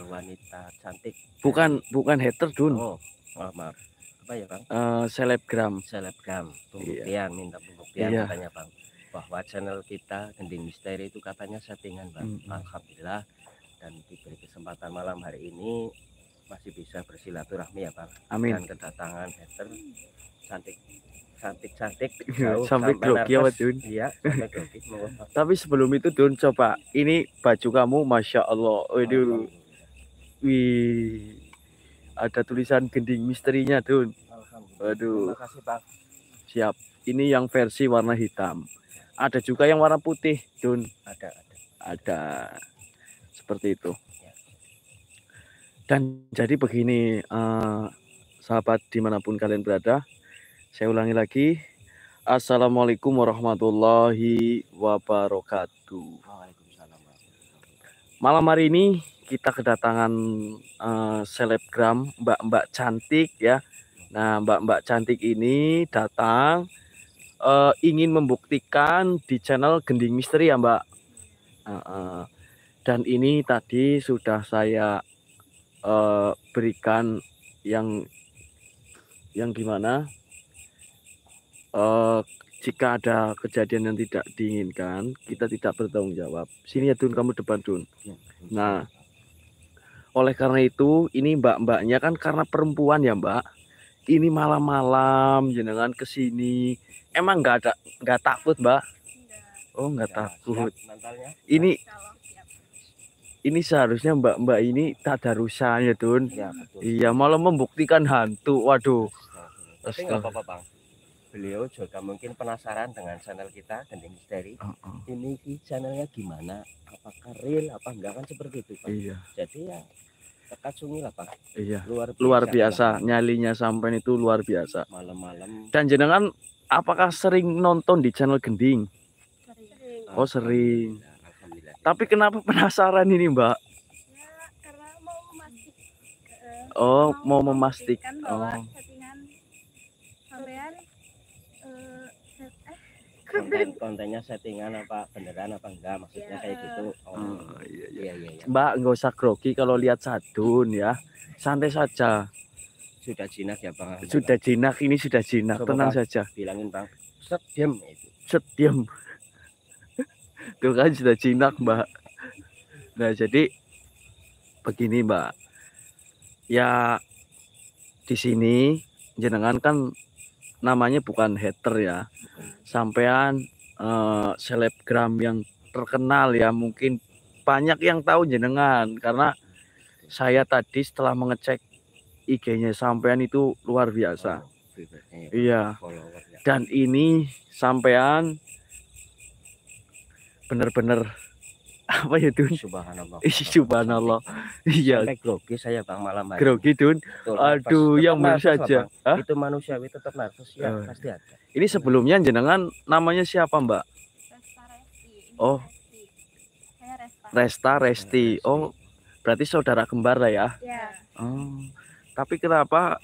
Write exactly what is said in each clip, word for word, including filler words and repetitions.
wanita cantik. Bukan bukan hater Dun. Oh, maaf, maaf. Apa ya Bang? Uh, selebgram. Selebgram. Pembuktian, iya. Minta pembuktian iya. katanya Bang. Bahwa channel kita Gending Misteri itu katanya settingan Bang. Mm -hmm. Alhamdulillah. Dan diberi kesempatan malam hari ini masih bisa bersilaturahmi ya Bang. Amin. Dan kedatangan hater cantik. Cantik-cantik sampai grogi ya Dun. Iya, sampai grogi. Tapi sebelum itu Dun, coba ini baju kamu Masya Allah. Waduh. Wih. Ada tulisan Gending Misterinya Dun. Waduh. Terima kasih Bang. Siap. Ini yang versi warna hitam. Ada juga yang warna putih Dun. Ada, ada. Ada. Seperti itu. Dan jadi begini, uh, sahabat dimanapun kalian berada, saya ulangi lagi. Assalamualaikum warahmatullahi wabarakatuh. Malam hari ini kita kedatangan uh, selebgram mbak-mbak cantik ya. Nah, mbak-mbak cantik ini datang uh, ingin membuktikan di channel Gending Misteri ya Mbak. Uh, uh, dan ini tadi sudah saya uh, berikan yang yang gimana? Uh, jika ada kejadian yang tidak diinginkan, kita tidak bertanggung jawab. Sini ya Dun, kamu depan Dun. Nah, oleh karena itu, ini mbak-mbaknya kan karena perempuan ya Mbak. Ini malam-malam jenengan kesini. Emang nggak ada, nggak takut Mbak? Oh nggak takut. Ini ini seharusnya mbak-mbak ini tadarusan ya Dun. Iya, malah membuktikan hantu. Waduh. Tapi nggak apa-apa Bang. Beliau juga mungkin penasaran dengan channel kita Gending Misteri. Uh -uh. Ini channelnya gimana? Apakah real? Apa enggak kan seperti itu Pak? Iya. Jadi ya dekat sunyi lah Pak. Iya. Luar biasa. Luar biasa. Nyalinya sampai itu luar biasa. Malam-malam. Dan jenengan apakah sering nonton di channel Gending? Sering. Oh sering. Alhamdulillah. Tapi kenapa penasaran ini Mbak? Ya karena mau memastikan. Oh mau, mau memastikan. Bahwa oh. settingan sampean konten kontennya settingan apa beneran apa enggak maksudnya ya, kayak gitu. Oh, oh iya, iya. Iya, iya, iya. Mbak nggak usah grogi kalau lihat sadun ya, santai saja. Sudah jinak ya Bang. Sudah jinak, ini sudah jinak. Coba tenang Bang, saja. Bilangin Bang, set diam itu. Set diam. Tuh kan sudah jinak Mbak. Nah jadi begini Mbak, ya di sini jenengan kan namanya bukan hater ya. Sampean uh, selebgram yang terkenal ya, mungkin banyak yang tahu jenengan karena saya tadi setelah mengecek I G-nya sampean itu luar biasa. Oh, iya. Dan ini sampean benar-benar apa ya Dun? Subhanallah. Subhanallah. Iya. Sampai grogi saya Bang malam hari. Grogi Dun. Betul, aduh, yang benar saja. Hah? Itu manusiawi tetap nervous ya, uh. pasti ada. Ini sebelumnya jenengan namanya siapa Mbak? Resta Resti. Oh. Saya Resta. Resta Resti. Oh, berarti saudara kembar lah ya? Iya. Oh. Tapi kenapa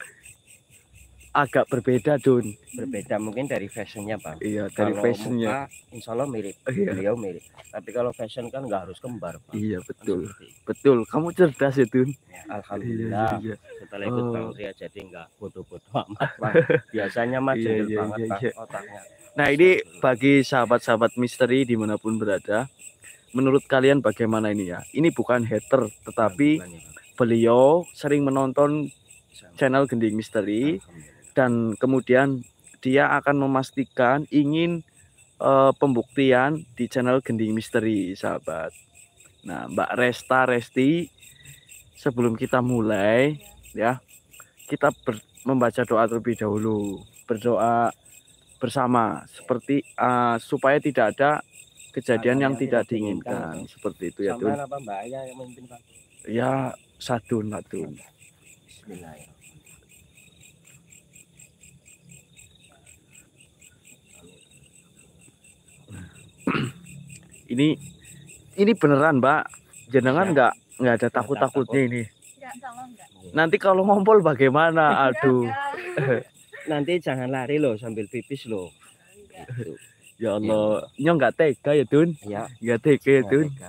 agak berbeda Dun? Berbeda mungkin dari fashionnya Bang. Iya, dari kalau fashionnya. Muka, insya Allah mirip. Iya. Beliau mirip. Tapi kalau fashion kan nggak harus kembar Bang. Iya betul. Betul. Kamu cerdas ya Dun. Ya, alhamdulillah. Iya, iya. Setelah ikut oh. Bang Ria jadi nggak bodoh-bodoh amat Bang. Biasanya mah jendel iya, iya, banget iya, iya. Bang otaknya. Nah ini bagi sahabat-sahabat misteri dimanapun berada, menurut kalian bagaimana ini ya? Ini bukan hater, tetapi beliau sering menonton channel Gending Misteri dan kemudian dia akan memastikan ingin uh, pembuktian di channel Gending Misteri, sahabat. Nah, Mbak Resta Resti, sebelum kita mulai ya, kita ber, membaca doa terlebih dahulu, berdoa bersama seperti uh, supaya tidak ada kejadian yang, yang tidak diinginkan, diinginkan. Seperti itu ya Dun. Apa Mbak Ayah yang memimpin Bang? Ya sadun sadun. Bismillahirrahmanirrahim. Ini ini beneran Mbak, jenengan nggak ya. nggak ada takut-takutnya ini. Enggak, enggak. Nanti kalau ngompol bagaimana? Aduh. Nanti jangan lari loh sambil pipis loh. Gitu. Ya Allah, ya nggak tega ya Dun? Ya. Nggak tega ya Dun?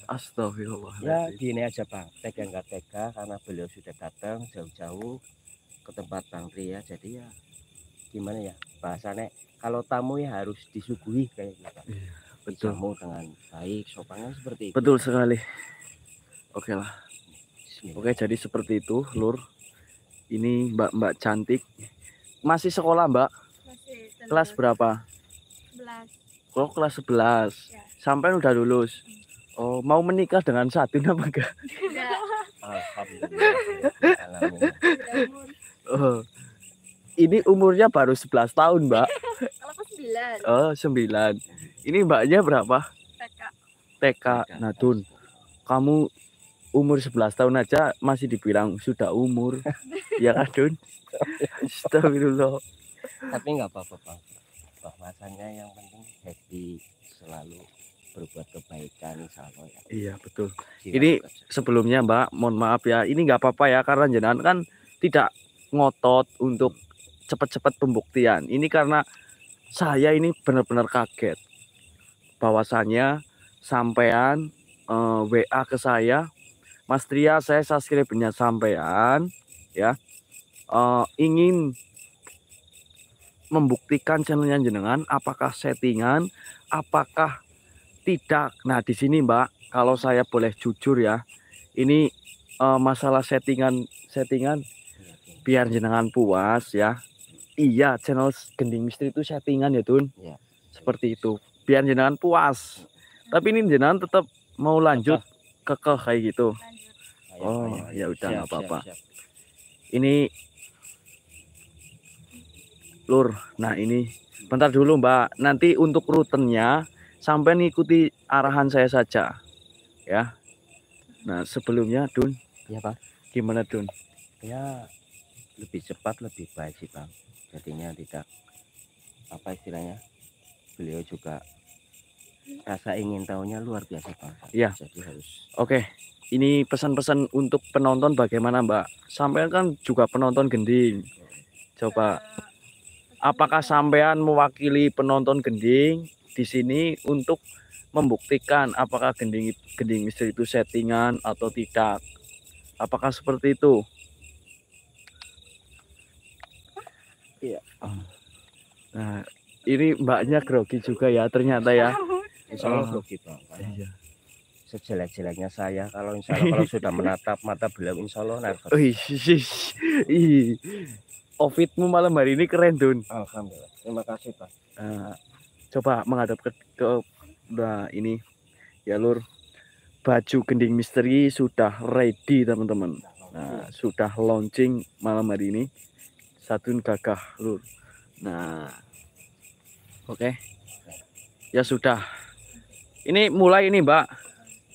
Ya Astagfirullahaladzim. gini aja Bang, tega nggak tega karena beliau sudah datang jauh-jauh ke tempat Bang Tri ya. Jadi ya gimana ya bahasanya, kalau tamu ya harus disuguhi kayak gitu. Iya, betul. Dijamu dengan baik, sopannya seperti itu. Betul sekali. Oke lah. Bismillah. Oke, jadi seperti itu, Lur. Ini Mbak-mbak cantik. Masih sekolah, Mbak? Masih Kelas berapa? sebelas. Oh, kelas sebelas. Ya. Sampai udah lulus. Oh, mau menikah dengan satu apa enggak? Enggak. Alhamdulillah. Alhamdulillah. Sudah umur. Oh. Ini umurnya baru sebelas tahun, Mbak. Kalau aku sembilan. Oh, sembilan. Ini mbaknya berapa? T K. T K. Nah, Dun, kamu umur sebelas tahun aja masih dibilang sudah umur. Ya kan, Dun? Astagfirullah. Tapi nggak apa-apa Bang. Bahwasannya yang penting happy, selalu berbuat kebaikan insya Allah ya. Iya, betul. Jiwa Ini bekerja. sebelumnya, Mbak, mohon maaf ya. Ini nggak apa-apa ya, karena jenengan kan tidak ngotot untuk cepat-cepat pembuktian. Ini karena saya ini benar-benar kaget bahwasannya sampean eh, W A ke saya, Mas Tria, saya subscribe-nya sampean ya, eh, ingin membuktikan channelnya jenengan apakah settingan, apakah tidak. Nah, di sini Mbak, kalau saya boleh jujur ya, ini eh, masalah settingan settingan biar jenengan puas ya. Iya, channel Gending Misteri itu settingan ya, Tun. Ya. Seperti itu. Biar jenengan puas. Tapi ini jenengan tetap mau lanjut kekeh kayak gitu. Lanjut. Ayo, Oh, ayo, ayo. ya udah, Siap, nggak apa-apa. siap, siap. Ini Lur. Nah, ini bentar dulu, Mbak. Nanti untuk rutenya sampai ngikuti arahan saya saja. Ya. Nah, sebelumnya, Dun, Ya Bang. gimana, Dun? Ya lebih cepat lebih baik sih Bang. Jadinya tidak apa istilahnya, beliau juga rasa ingin tahunya luar biasa Bang. Iya. Jadi harus Oke. Ini pesan-pesan untuk penonton bagaimana, Mbak? Sampean kan juga penonton Gending. Coba, apakah sampean mewakili penonton Gending di sini untuk membuktikan apakah Gending Gending Misteri itu settingan atau tidak? Apakah seperti itu? Iya. Nah, ini mbaknya grogi juga ya ternyata ya. insya Allah Oh. grogi Bang. Karena Iya. sejelek-jeleknya saya kalau insya Allah kalau sudah menatap mata beliau insya Allah nervous. Wih, ih. Outfitmu malam hari ini keren, Dun. Alhamdulillah. Terima kasih Bang. Nah, coba menghadap ke, ke nah ini ya, Lur. Baju Gending Misteri sudah ready, teman-teman. Nah, sudah launching malam hari ini. Satun gagah, Lur. Nah, oke. Ya sudah. Ini mulai ini, Mbak.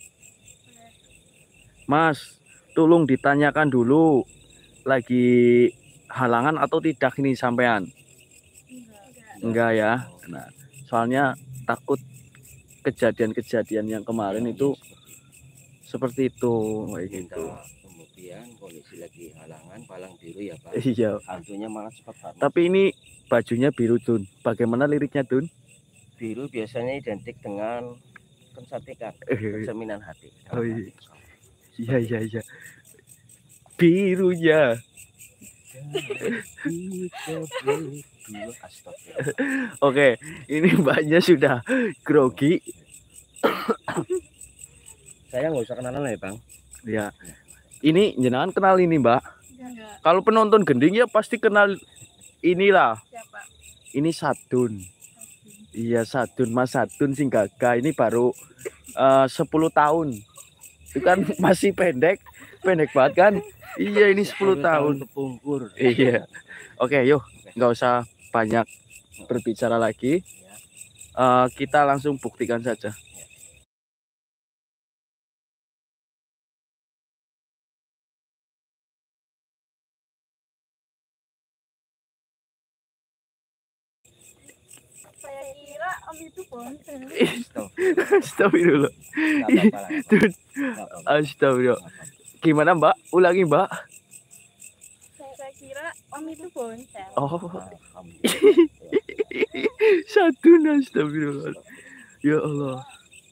Mas, tolong ditanyakan dulu lagi halangan atau tidak ini sampean? Enggak. Enggak ya. Nah, soalnya takut kejadian-kejadian yang kemarin itu seperti itu kayak Minta gitu. pembuktian kondisi lagi halangan palang biru ya Bang. Iya. Hantunya malah cepat banget. Tapi ini bajunya biru, Dun. Bagaimana liriknya, Dun? Biru biasanya identik dengan kecantikan, cerminan hati. Oh, iya. Iya, iya, iya. Birunya. Astagfirullah. Oke, ini mbaknya sudah grogi. Saya nggak usah kenalan ya Bang. Ya. Ini jenengan kenal ini, Mbak. Enggak. Kalau penonton Gending ya pasti kenal inilah. Siapa? Ini Sadun. Iya, Sadun, Mas Sadun sing gagah. Ini baru eh, sepuluh tahun. Itu kan masih pendek. Pendek banget kan? Iya, ini sepuluh tahun. Kepungkur. Iya. Oke, yuk. Nggak usah banyak berbicara lagi. Eh, kita langsung buktikan saja. Saya kira Om itu bosen. Astagfirullah. Dun, Astagfirullah. Gimana, Mbak? Ulangi, Mbak. Saya, saya kira Om itu bosen. Oh, Sadun, astagfirullah. Ya Allah.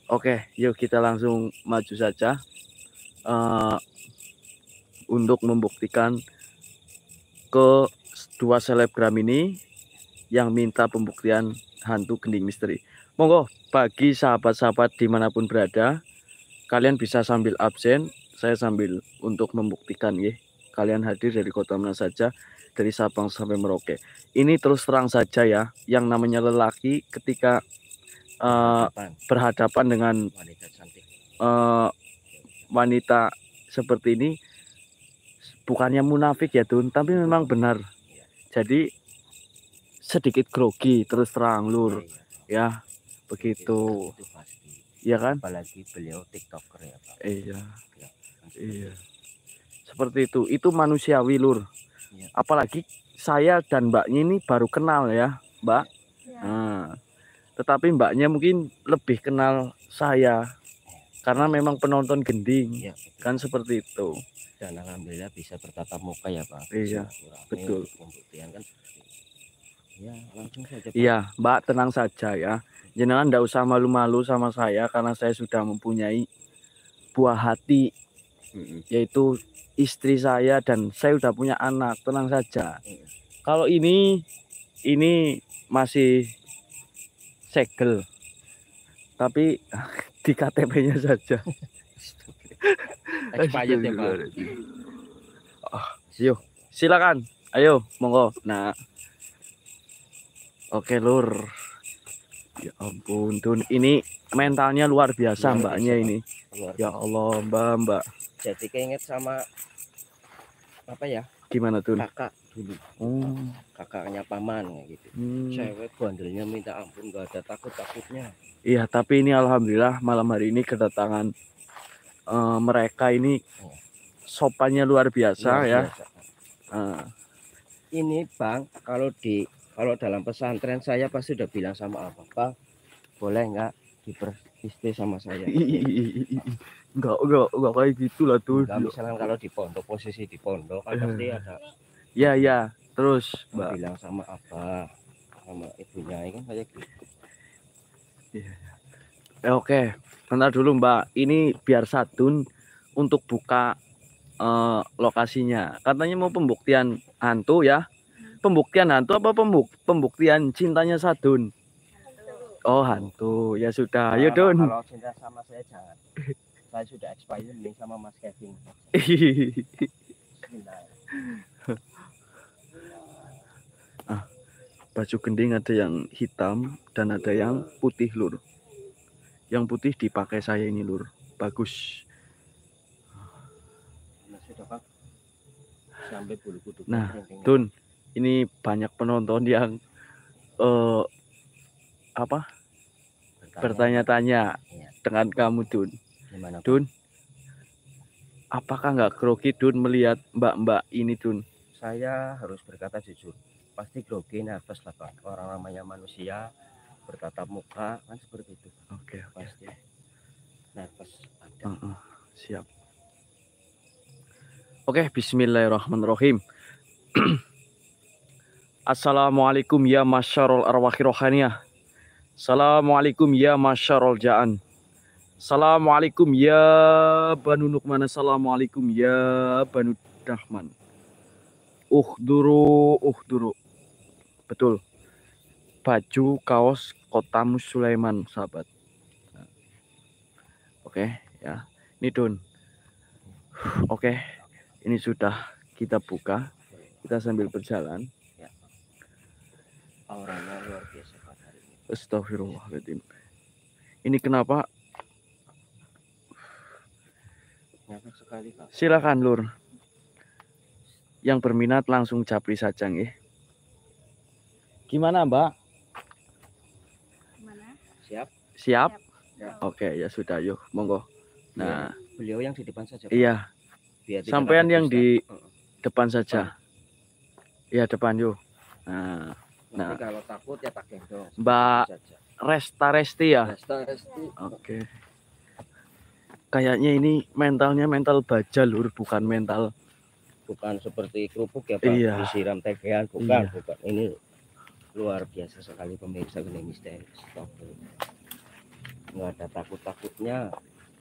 Oke, yuk kita langsung maju saja uh, untuk membuktikan ke dua selebgram ini yang minta pembuktian hantu gending misteri. Monggo bagi sahabat-sahabat dimanapun berada, kalian bisa sambil absen, saya sambil untuk membuktikan ya. Kalian hadir dari kota mana saja, dari Sabang sampai Merauke. Ini terus terang saja ya, yang namanya lelaki ketika uh, berhadapan dengan wanita cantik, uh, wanita seperti ini, bukannya munafik ya Tun, tapi memang benar. Jadi sedikit grogi terus terang lur, ya begitu, itu pasti. ya kan? Apalagi beliau tiktoker ya Pak. Iya, Ya, iya. Seperti itu, itu manusiawi lur. Ya. Apalagi saya dan mbaknya ini baru kenal ya, Mbak. Ya. Nah, tetapi mbaknya mungkin lebih kenal saya karena memang penonton gending, Ya, kan seperti itu. Dan alhamdulillah bisa bertatap muka ya Pak. Iya, Silaturahmi betul. untuk pembuktian kan. Ya, langsung saja Pak. Iya, Mbak tenang saja ya. Jangan ndak usah malu-malu sama saya karena saya sudah mempunyai buah hati, Mm-mm. yaitu istri saya dan saya udah punya anak. Tenang saja. Mm-mm. Kalau ini ini masih segel, tapi di K T P-nya saja. Expired ya Pak. Oh, yuk, silakan. Ayo, monggo. Nah, oke lur. Ya ampun, Tun. Ini mentalnya luar biasa Luar mbaknya biasa, ini. Luar Ya biasa. Allah, Mbak, Mbak. Jadi keinget sama apa ya? Gimana Tun? Kakak dulu. Oh, Kakaknya paman kayak gitu. hmm. Cewek bandelnya minta ampun, gak ada takut-takutnya. Iya, tapi ini alhamdulillah malam hari ini kedatangan uh, mereka ini sopannya luar biasa Luar ya. biasa. Uh, Ini Bang, kalau di kalau dalam pesantren saya pasti udah bilang sama apa Pak, boleh nggak diperistri sama saya? enggak, enggak, enggak kayak gitu lah tuh. Enggak, misalkan kalau di pondok, posisi di pondok kan pasti ada. Ya, ya. Terus Mbak Mbak bilang sama apa, sama ibunya ini kan kayak gitu. Eh, oke, bentar dulu Mbak. Ini biar Satun untuk buka uh, lokasinya. Katanya mau pembuktian hantu ya. Pembuktian hantu apa pembuk pembuktian cintanya Sadun? Oh hantu, ya sudah. Ayo Kalau- Dun. Kalau cinta sama saya jangan. Saya sudah expired nih sama Mas Kevin. Bismillah. Ah, baju gending ada yang hitam dan ada yang putih lur. Yang putih dipakai saya ini lur, bagus. Nah, sudah Pak. Sampai bulu kuduk. Nah, kerinting. Dun, ini banyak penonton yang uh, apa Bertanya, bertanya-tanya Iya. dengan kamu Dun. Gimana Pak? Dun, apakah nggak grogi Dun melihat mbak-mbak ini Dun? Saya harus berkata jujur. Pasti grogi, nervous lah Pak. Orang namanya manusia bertatap muka kan seperti itu. Oke, oke. Pasti nervous ada. Uh-uh, siap. Oke, bismillahirrahmanirrahim. Assalamualaikum ya masyarul arwahi rohaniyah. Assalamualaikum ya masyarul ja'an. Assalamualaikum ya Banu Nukman. Assalamualaikum ya Banu Dahman. Uhduru, uhduru. Betul. Baju kaos Kota Mus Sulaiman, sahabat. Nah. Oke, ya. Ini Dun. Oke. Ini sudah kita buka. Kita sambil berjalan. Auranya luar biasa Pak hari ini. Astagfirullahaladzim. Ini kenapa? Nervous sekali Pak. Silakan lur. Yang berminat langsung japri saja nggih. Gimana Mbak? Mana? Siap? Siap? Ya. Oke, ya sudah yuk, monggo. Nah, Beliau yang di depan saja Pak. iya, Biar tidak sampean ada yang dusta. di Heeh. depan saja. Iya, depan yuk. Nah, Nanti Nah. kalau takut ya tak gendong. Mbak Saja. Resta Resti ya. Resta, Resti. Oke. Kayaknya ini mentalnya mental baja lur, bukan mental. Bukan seperti kerupuk ya Pak. Iya. Disiram tegean, bukan, Iya. bukan. Ini luar biasa sekali pemirsa Gending Misteri. Stop. nggak ada takut-takutnya.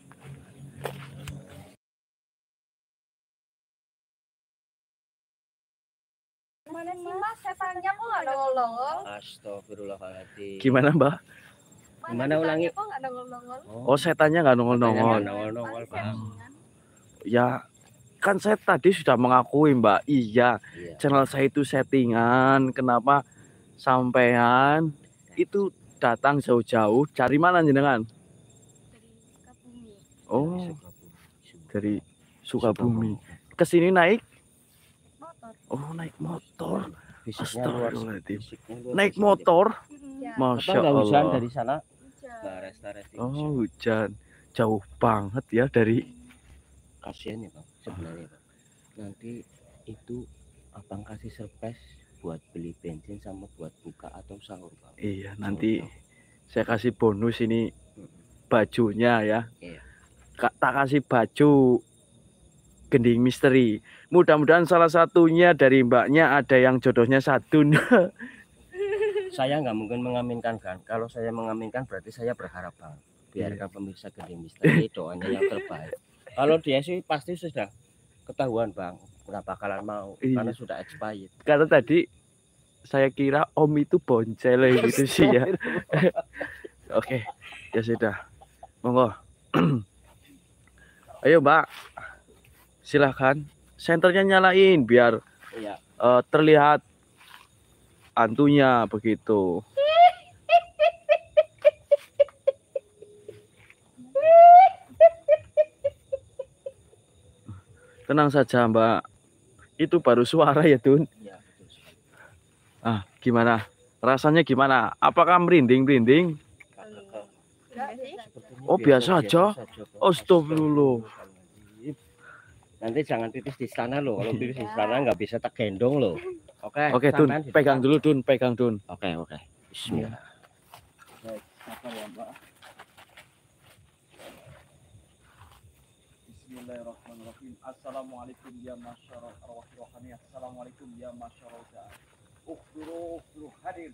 Mana sih mas setannya kok nggak nongol-nongol? Astagfirullahaladzim. Gimana Mbak? Gimana ulangi? Kok nggak nongol-nongol? Oh setannya nggak nongol-nongol. Nongol-nongol bang. Ya kan saya tadi sudah mengakui Mbak, iya Iya. channel saya itu settingan. Kenapa sampean itu datang jauh-jauh? Cari mana jenengan? Dari Sukabumi. Oh dari Sukabumi. Sukabumi. Kesini naik? Motor. Oh naik motor. Fisiknya luar. Astagfirullahaladzim. Fisiknya luar Naik biasa. motor? Ya. Apa Masya nggak hujan Allah. dari sana? Hujan. Nggak resta-resti. Oh hujan. Jauh banget ya dari. Kasihan ya bang sebenarnya bang. Nanti itu abang kasih surprise buat beli bensin sama buat buka atau sahur bang. Iya nanti saya kasih bonus ini bajunya ya. Iya. Kak, tak kasih baju gending misteri. Mudah-mudahan salah satunya dari mbaknya ada yang jodohnya sadun. Saya nggak mungkin mengaminkan kan. Kalau saya mengaminkan berarti saya berharap bang. Biarkan pemirsa gending misteri doanya yang terbaik. Kalau dia sih pasti sudah ketahuan bang. Nggak bakalan mau Iya. karena sudah expired. Karena tadi saya kira om itu boncel gitu sih ya. Oke, ya sudah. Monggo. Ayo mbak, silahkan. Senternya nyalain biar Iya. uh, terlihat antunya begitu. Tenang saja mbak. Itu baru suara ya Dun. Iya betul sekali. Ah gimana? Rasanya gimana? Apakah merinding-merinding? Enggak sih. Sepertinya Oh, biasa aja? Bang. Astagfirullah. Nanti jangan pipis di sana loh. Kalau pipis di sana nggak bisa tak gendong loh. Oke. Oke Dun, sampean di pegang depan. dulu Dun, pegang Dun. Oke oke. Bismillah. Baik, sabar ya mbak. Bismillahirrahmanirrahim. Assalamualaikum ya masyarakat arwah rohani. Assalamualaikum ya masyarakat. Ukhbiru ukhbiru hadir.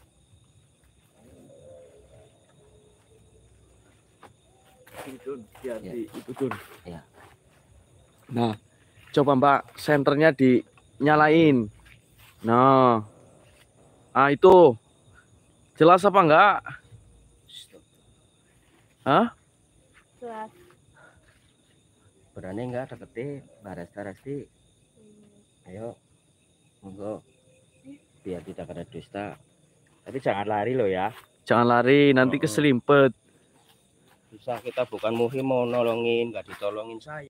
Itu ya, Ya. di itu Dun. Ya. Nah, coba Mbak senternya dinyalain. Nah. Ah itu. Jelas apa enggak? Stop. Hah? Jelas. Berani nggak deketin Mbak Resta-Resti? Ayo, monggo. Biar tidak ada dusta. Tapi jangan lari loh ya. Jangan lari, nanti Oh. keselimpet. Susah, kita bukan muhrim mau nolongin, nggak ditolongin saya.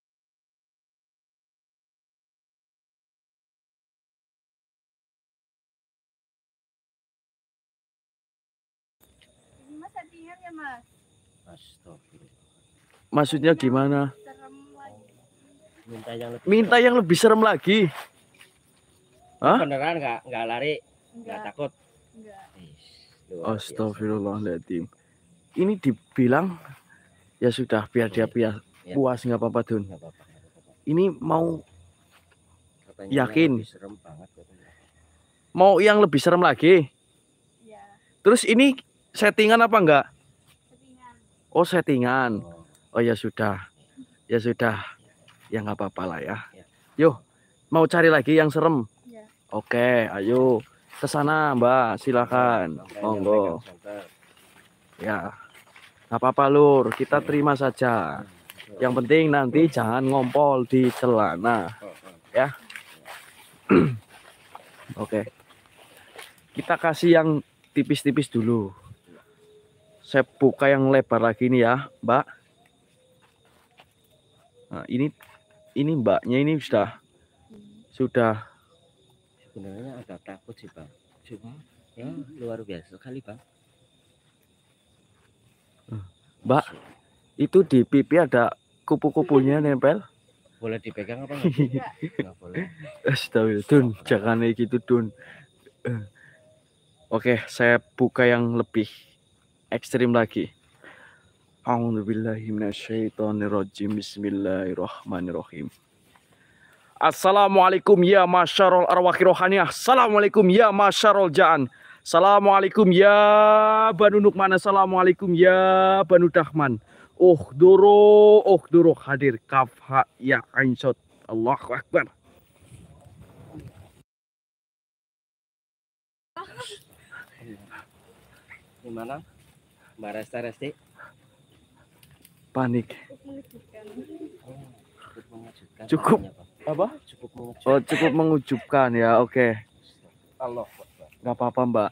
Mas settingan ya mas. Astagfirullah. Maksudnya gimana? Serem lagi. Minta yang lebih. Minta yang lebih serem lagi. Hah? Beneran nggak nggak lari, nggak Enggak. takut. Enggak. Ih, luar biasa. Astagfirullahaladzim. Ini dibilang ya sudah biar dia biar Ya. puas nggak apa-apa Dun. Nggak apa-apa, nggak apa-apa. Ini mau Katanya Yakin? yang lebih serem banget katanya. mau yang lebih serem lagi. Ya. Terus ini settingan apa enggak? Settingan. Oh settingan. Oh, Oh ya sudah. Ya sudah. Ya nggak apa-apa lah ya. Ya. Yuk, mau cari lagi yang serem. Ya. Oke, ayo ke sana Mbak, silakan. sampai Monggo. nyampaikan center. Ya. Nggak apa-apa Lur, kita terima saja. Yang penting nanti jangan ngompol di celana. Oh, oh. Ya. Oke. Kita kasih yang tipis-tipis dulu. Saya buka yang lebar lagi nih ya, Mbak. Nah, ini ini Mbaknya ini sudah sudah Sebenarnya agak takut sih bang. Cuma ya luar biasa sekali bang. Mbak, itu di pipi ada kupu-kupunya nempel. Boleh dipegang apa nggak? Enggak. Nggak boleh. Astagfirullah, Dun, jangan kayak gitu, Dun. Eh. Oke, saya buka yang lebih ekstrim lagi. A'udzubillahi minasyaitonirrajim. Bismillahirrahmanirrahim. Assalamualaikum ya masyarul arwahi rohaniyah. Assalamualaikum ya masyarul ja'an. Assalamualaikum ya Banu Nukman. Assalamualaikum ya Banu Dahman. Oh doro, oh doro hadir. Kaf ha ya ain sod. Allahu Akbar. Gimana Mbak Resta Resti? Panik. Cukup mengejutkan. Cukup. Namanya, Pak. Apa? Cukup mengejutkan. Oh cukup mengujubkan ya. Oke. Allah. Nggak apa-apa Mbak.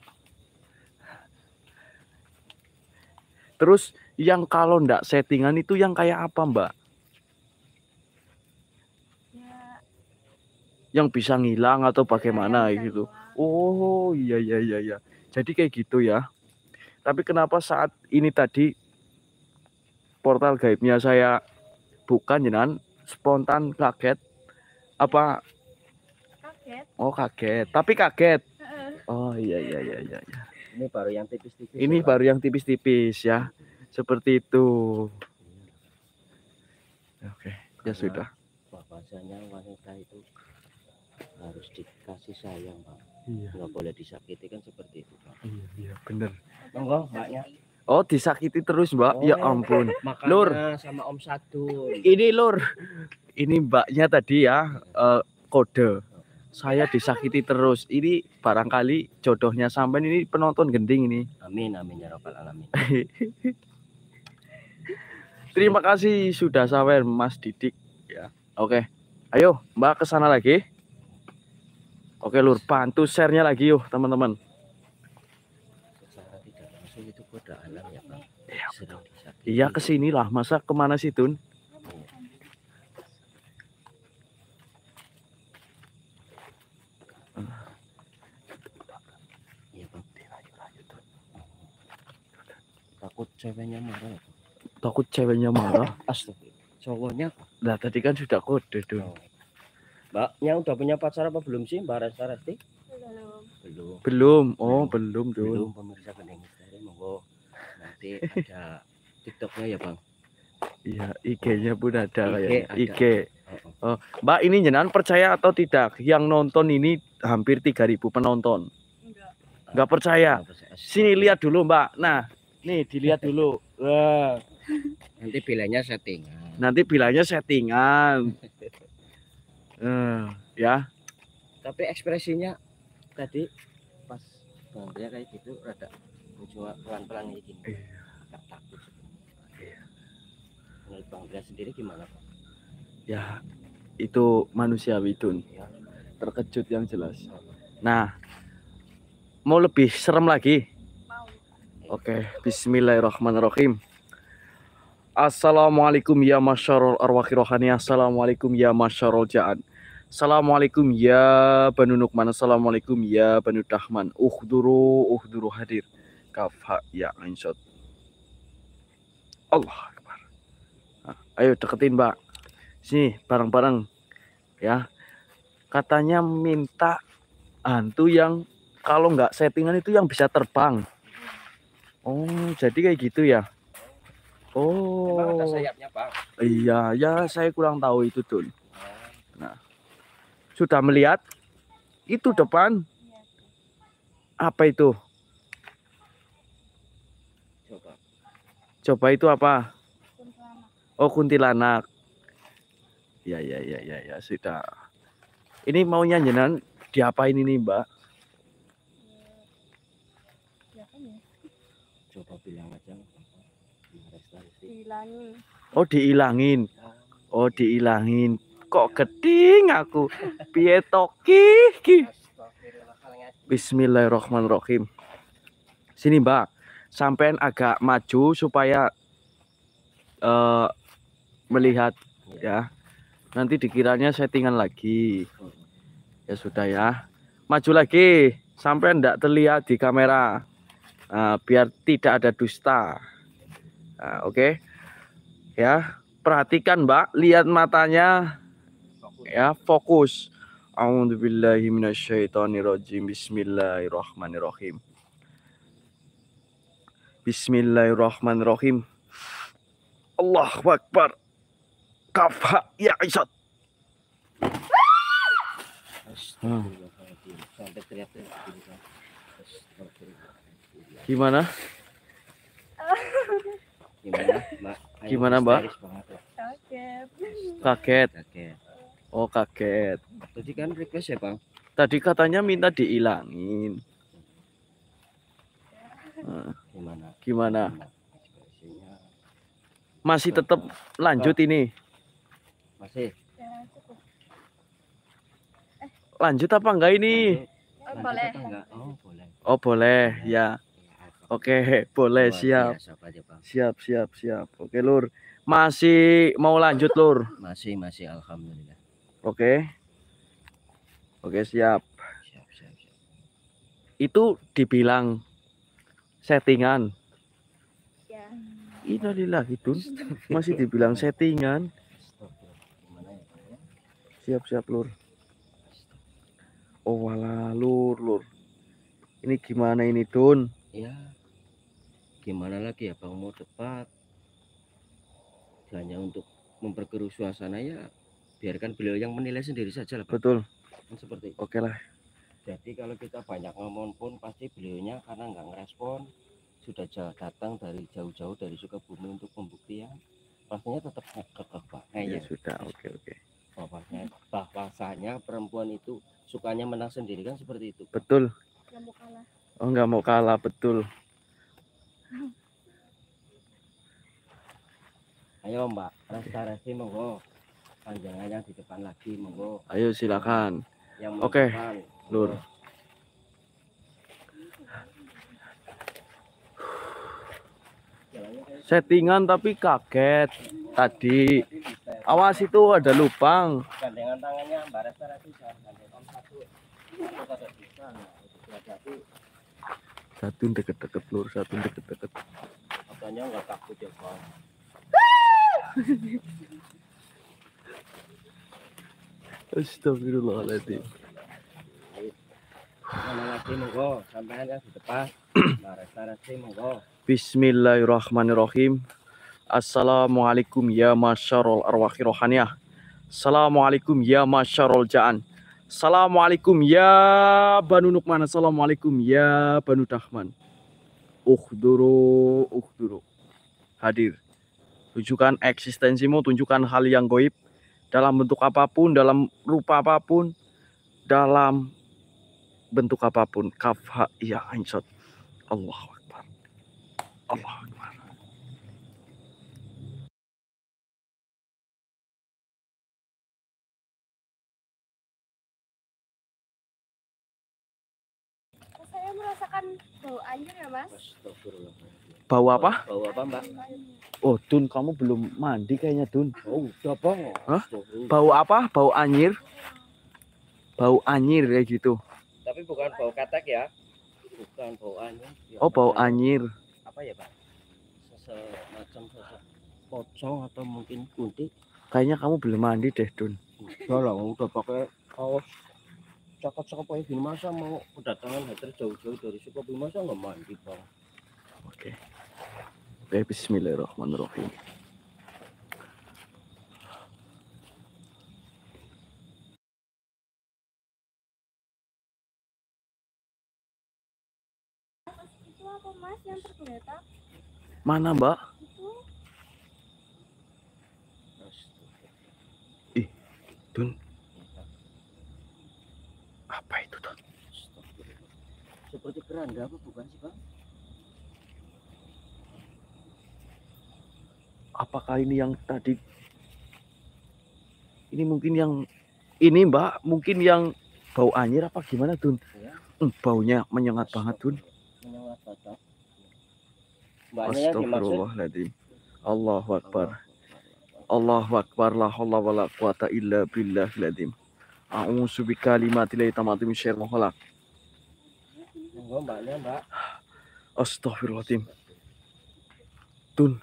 Terus yang kalau ndak settingan itu yang kayak apa Mbak? Ya, Yang bisa ngilang atau bagaimana ya, gitu? bisa Oh iya iya iya iya. Jadi kayak gitu ya. Tapi kenapa saat ini tadi portal gaibnya saya bukan jenengan spontan kaget apa? kaget. Oh kaget. Tapi kaget. Heeh. Oh iya iya iya iya. iya. Ini baru yang tipis-tipis. Ini ya, Pak. baru yang tipis-tipis ya. Seperti itu. Oke, ya Karena sudah. bahwasanya wanita itu harus dikasih sayang, Pak. Iya. Nggak boleh disakiti kan seperti itu, Pak. Iya iya bener. Monggo, Mbaknya. Oh disakiti terus Mbak. Ya Oh, ampun. Makanya Lur. sama Om Sadun. Ini Lur. Ini Mbaknya tadi ya eh, kode. Saya disakiti terus. Ini barangkali jodohnya sampai ini penonton gending ini. Amin amin ya rabbal alamin. Terima kasih sudah sawer Mas Didik ya. Oke. Ayo Mbak ke sana lagi. Oke Lur, bantu share-nya lagi yuk teman-teman. Secara tidak langsung itu kode alam ya, Pak. Iya, Sering disakiti. Iya kesinilah, masa kemana sih Tun? Iya, Pak. Takut ceweknya marah. Takut ceweknya marah. Astagfirullah. Cowoknya apa? Nah tadi kan sudah kode tuh. Oh. Mbaknya udah punya pacar apa belum sih, Mbak Resta Resti? Belum. Belum. Belum. Oh Belum. belum Tun. Belum pemirsa Gending Misteri, monggo. Nanti ada TikToknya ya, Bang. Iya, I G-nya pun ada I G kayaknya. ada. I G. Oh, oh. Oh, Mbak ini jenengan percaya atau tidak? Yang nonton ini hampir tiga ribu penonton. Enggak. Nggak percaya. Nggak percaya. Sini lihat dulu Mbak. Nah, nih dilihat dulu. Wah, Nanti bilangnya settingan. nanti bilangnya settingan. Eh, ya. Tapi ekspresinya tadi pas Bang Ria kayak gitu rada cuma pelan-pelan kayak gini. Iya. Agak takut. Menurut Bang Ria sendiri gimana, Pak? Ya, itu manusiawi Tun. Ya. Terkejut yang jelas. Nah, mau lebih serem lagi? Mau. Oke, bismillahirrahmanirrahim. Assalamualaikum ya masyarul arwahi rohani. Assalamualaikum ya masyarul ja'an. Assalamualaikum ya Banu Nukman. Assalamualaikum ya Banu Dahman. Uhduru, uhduru hadir. Kafha ya ainsot. Allah Akbar. Nah, ayo deketin Mbak. Sini bareng-bareng ya. Katanya minta hantu yang kalau nggak settingan itu yang bisa terbang. Oh, jadi kayak gitu ya. Oh. Emang ada sayapnya, Pak? Iya, ya saya kurang tahu itu Tun. Nah, sudah melihat itu depan Iya. apa itu? Coba. Coba itu apa? Kuntilanak. Oh kuntilanak. Ya ya ya ya ya sudah. Ini maunya jenengan diapain ini Mbak? Ya kan ya. Coba bilang aja. Bang Resta Resti. Dihilangin. Oh diilangin. Oh diilangin. Kok geding aku? Piye toki? Ki? Astagfirullahaladzim. Bismillahirrahmanirrahim. Sini Mbak, sampean agak maju supaya uh, melihat ya. Nanti dikiranya settingan lagi. Ya sudah ya. Maju lagi sampai enggak terlihat di kamera. Nah, biar tidak ada dusta. Nah, oke. Okay. Ya, perhatikan Mbak, lihat matanya. Ya, fokus. A'udzubillahi minasyaitonirrajim. Bismillahirrahmanirrahim. Bismillahirrahmanirrahim. Allahu Akbar. Kafha ya Aisyah. Astagfirullahaladzim. Sampai teriak-teriak begini, Pak. Gimana? Gimana, Mbak? Ayo, Gimana, Mbak? histeris banget ya. Kaget. Kaget. Kaget. Oh, kaget. Tadi kan request ya, Bang? Tadi katanya minta dihilangin. Nah, Gimana? gimana? Ekspresinya Masih tetap lanjut ini? masih Ya, cukup. Lanjut apa enggak ini? Oh, lanjut, lanjut boleh. apa enggak? Oh, boleh. Oh, boleh. Ya. Oke, boleh, Luar siap. biasa, Pak, ya, Bang. Siap, siap, siap. Oke, Lur. Masih mau lanjut, Lur? Masih, masih alhamdulillah. Oke. Oke, siap. Siap, siap, siap. Itu dibilang settingan. Ya. Innalillahi, Dun. Masih dibilang settingan. Gimana ya, Bang, ya? Siap, siap, Lur. Oh, walah, Lur, Lur. Ini gimana ini, Dun? Ya, gimana lagi ya, Bang, mau cepat. Hanya untuk memperkeruh suasana ya, biarkan beliau yang menilai sendiri saja lah, Bang. Betul. Kan seperti itu. Oke lah. Jadi kalau kita banyak ngomong pun pasti beliaunya karena nggak ngerespon, sudah jauh datang dari jauh-jauh dari Sukabumi untuk pembuktian, pastinya tetap kekeh, Pak. Nah, Ya ya, sudah, oke, oke. bahwasanya bahwasanya perempuan itu sukanya menang sendiri kan seperti itu. Betul. Gak mau kalah. Oh, nggak mau kalah, betul. Ayo, Mbak, restorasi monggo. Panjangannya di depan lagi monggo. Ayo silakan. Yang Oke, depan, Lur. monggo. Settingan tapi kaget tadi. Awas itu ada lubang. Gandengan tangannya Mbak restorasi jangan gandengan satu. Satu kagak bisa. Nah, itu hati-hati. Satu deket-deket, Lur, satu deket-deket. Katanya nggak takut ya, Bang. Astagfirullahaladzim. Mana lagi monggo, sampean yang di depan. Mbak restorasi monggo. Bismillahirrahmanirrahim. Assalamualaikum ya masyarul arwahi rohaniyah. Assalamualaikum ya masyarul ja'an. Assalamualaikum ya Banu Nukman. Assalamualaikum ya Banu Dahman. Ukhduru, ukhduru. Hadir. Tunjukkan eksistensimu, tunjukkan hal yang goib dalam bentuk apapun, dalam rupa apapun, dalam bentuk apapun. Kafha ya ainsot. Allahu Akbar. Allahu Akbar. Saya merasakan bau anjir ya, Mas. Astagfirullahaladzim. Bau apa? Bau apa, Mbak? Oh, Dun, kamu belum mandi kayaknya, Dun. Oh, udah, Bang. Hah? Astagfirullah. Bau apa? Bau anyir. Bau anyir kayak gitu. Tapi bukan bau ketek ya. Bukan bau anyir. Ya, Oh, bau macam- anyir. Apa ya, Pak? Semacam sosok pocong atau mungkin kunti. Kayaknya kamu belum mandi deh, Dun. Udah lah, udah pakai kaos cakep-cakep kayak gini, masa mau kedatangan hater jauh-jauh dari Sukabumi, masa nggak mandi, Bang? Oke. Oke, bismillahirrahmanirrahim. Itu apa, Mas, yang tergeletak? Mana, Mbak? Itu Ih, Dun. Apa itu, Dun? Astagfirullah. Seperti keranda apa bukan sih, Bang? Apakah ini yang tadi? Ini mungkin yang ini, Mbak, mungkin yang bau anyir apa gimana, Dun? Ya. Hmm, baunya menyengat banget, Dun. Menyengat banget. Mbaknya yang dimaksud Astagfirullahaladzim. Allahu Akbar. Allah. Allahu Akbar. La haula wala quwata illa billahil A'udzu bikalimatillahi tammati min syarri ma khalaq. Monggo Mbaknya, Mbak. Astagfirullahaladzim. Dun,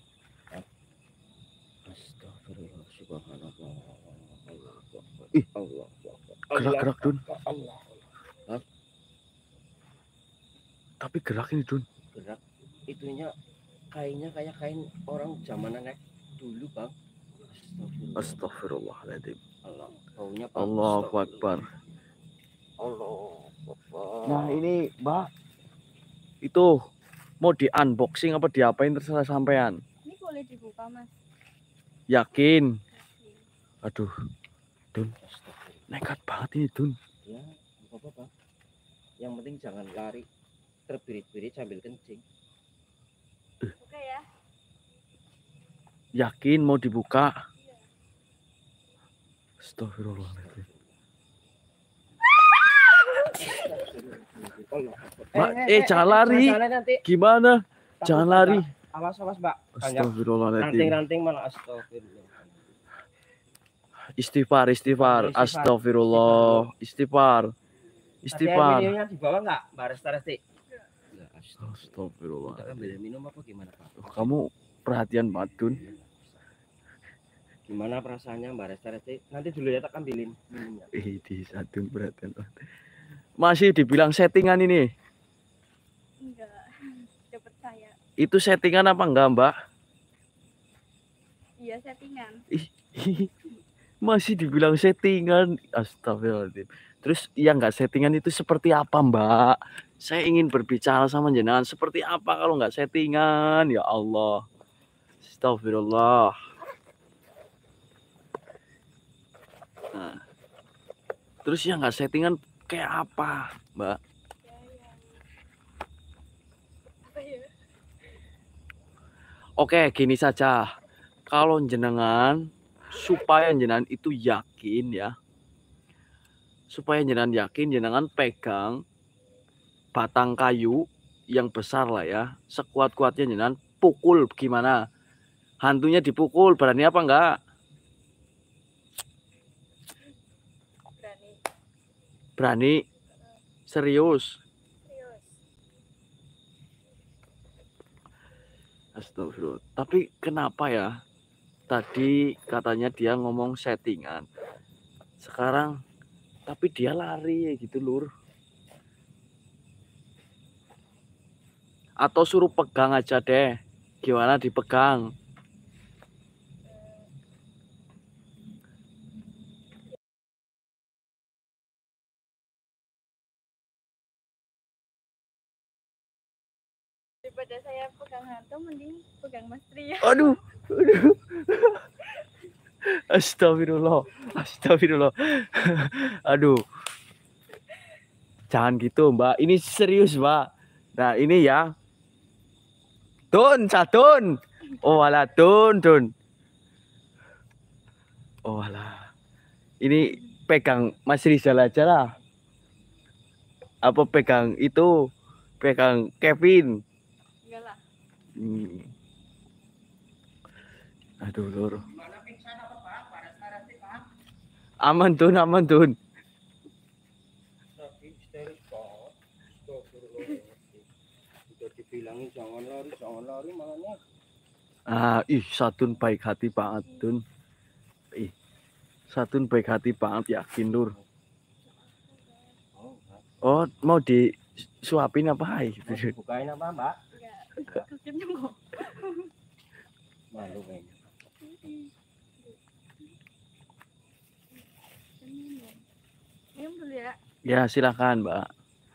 Astagfirullah, subhanallah. Ih, Allah. gerak-gerak, Dun. Allah. Tapi gerak ini, Dun. Gerak itunya kainnya kayak kain orang zaman nenek dulu, Bang. Astagfirullah. Astagfirullahaladzim. Allah. Baunya Allahu Akbar. Allah Akbar. Nah, ini, Mbak, Itu mau di unboxing apa diapain terserah sampean. Ini boleh dibuka, Mas. Yakin? Aduh, Dun, Astagfirullah. nekat banget ini, Dun. Ya, nggak apa-apa. Yang penting jangan lari terbirit-birit sambil kencing. Oke ya. Yakin mau dibuka? Astagfirullahaladzim. Mbak, eh, jangan lari. Nanti. Gimana? Jangan lari. Awas awas, Mbak. Banyak Astagfirullahaladzim. ranting-ranting malah astagfirullah. Istighfar, istighfar. Istighfar. Astagfirullah. Istighfar. Tadi Istighfar. videonya di bawah enggak, Mbak Resta Resti? Ya, astagfirullah. Astagfirullah. Kita ambil minum apa gimana, Pak? Oh, kamu perhatian banget, Dun. Gimana perasaannya Mbak Resta Resti? Nanti dulu ya tak ambilin minumnya. Eh, di satu perhatian banget. Masih dibilang settingan ini. Enggak. Udah percaya. Itu settingan apa enggak, Mbak? Iya, settingan. Masih dibilang settingan. Astagfirullahaladzim. Terus yang enggak settingan itu seperti apa, Mbak? Saya ingin berbicara sama jenengan seperti apa kalau enggak settingan, ya Allah. Astagfirullah. Nah. Terus yang enggak settingan kayak apa, Mbak? Ya, ya. Apa ya? Oke, gini saja. Kalau jenengan supaya jenengan itu yakin ya. Supaya jenengan yakin, jenengan pegang batang kayu yang besar lah ya. Sekuat-kuatnya jenengan pukul gimana? Hantunya dipukul, berani apa enggak? Berani. Berani. Serius. Serius. Astagfirullah. Tapi kenapa ya? Tadi katanya dia ngomong settingan. Sekarang tapi dia lari gitu, Lur. Atau suruh pegang aja deh. Gimana dipegang? Daripada saya pegang hantu, mending pegang Mas Trio. Aduh. Aduh. Astagfirullah. Astagfirullah. Aduh. Jangan gitu, Mbak. Ini serius, Mbak. Nah, ini ya. Dun, sadun. Oh, alah, dun, dun. Oh, alah. Ini pegang Mas Rizal aja lah. Apa pegang itu? Pegang Kevin. Enggak lah. Hmm. Aduh, Lur. Aman, Dun, aman, Dun. Tapi histeris, Pak. Astagfirullah. Udah dibilangin jangan lari, jangan lari malahnya. Ah, ih, Satun baik hati banget, Dun. Ih, Satun baik hati banget, yakin, Lur. Oh, enggak. Oh, mau disuapin apa? Hai? Mau dibukain apa, Mbak? Enggak. Kenceng kok. Malu kayaknya. Minum dulu ya. Ya, silakan, Mbak.